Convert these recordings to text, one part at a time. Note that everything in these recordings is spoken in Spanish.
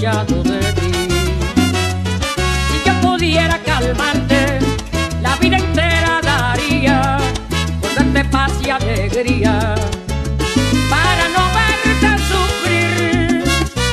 divorciado de ti. Si yo pudiera calmarte, la vida entera daría por darte paz y alegría, para no verte sufrir.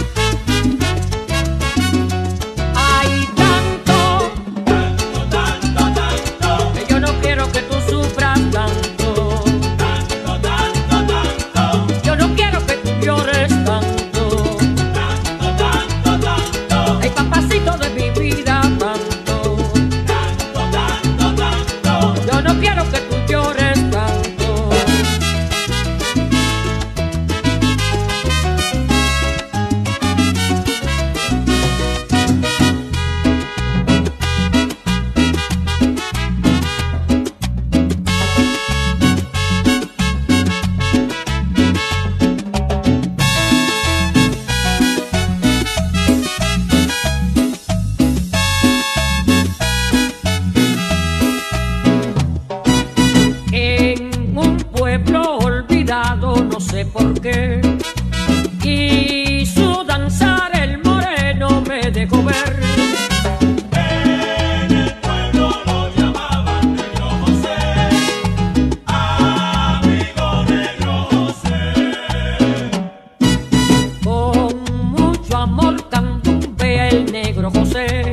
Hay tanto, tanto, tanto, tanto, que yo no quiero que tú sufras tanto. Tanto, tanto, tanto, yo no quiero que tú llores tanto. Tanto, tanto, tanto, ay papacito de mi vida, tanto. Tanto, tanto, tanto, yo no quiero que tú llores tanto. En un pueblo olvidado, no sé por qué, quiso danzar el moreno, me dejó ver. En el pueblo lo llamaban Negro José, amigo Negro José. Con mucho amor cantumbea el Negro José,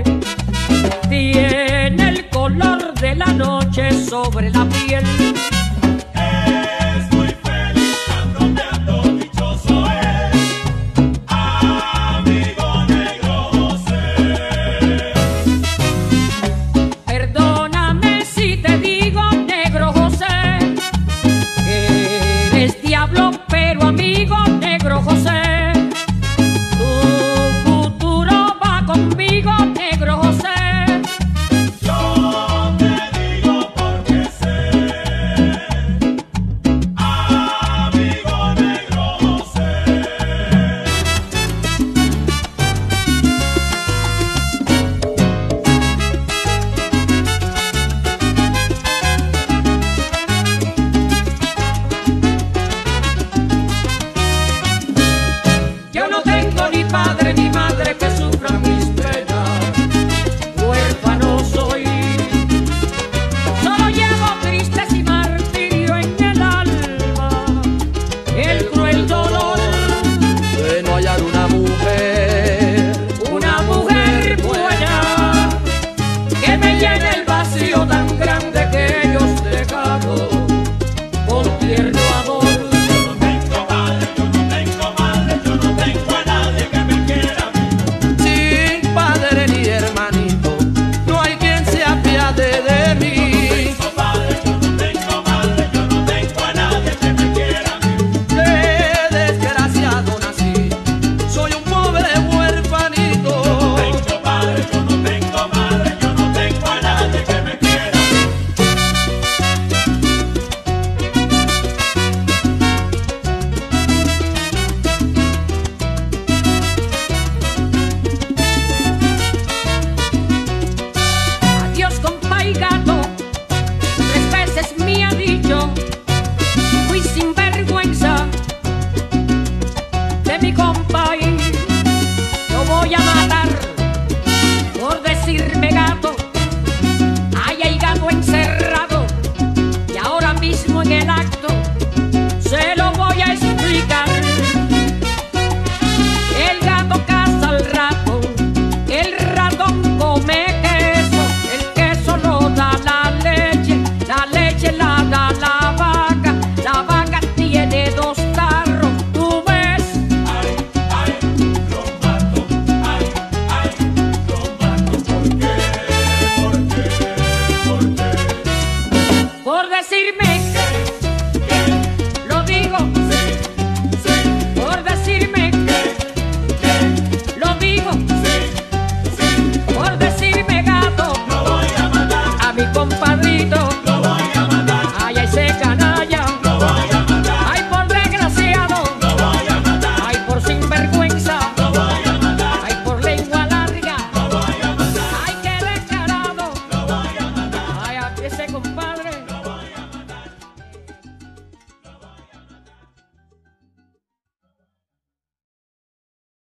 tiene el color de la noche sobre la piel. Es muy feliz candombeando, dichoso es, amigo Negro José. Perdóname si te digo, Negro José, que eres diablo, pero amigo Negro José, tu futuro va conmigo, Negro José. Yo te digo porque sé, amigo Negro José. Yo no tengo ni padre ni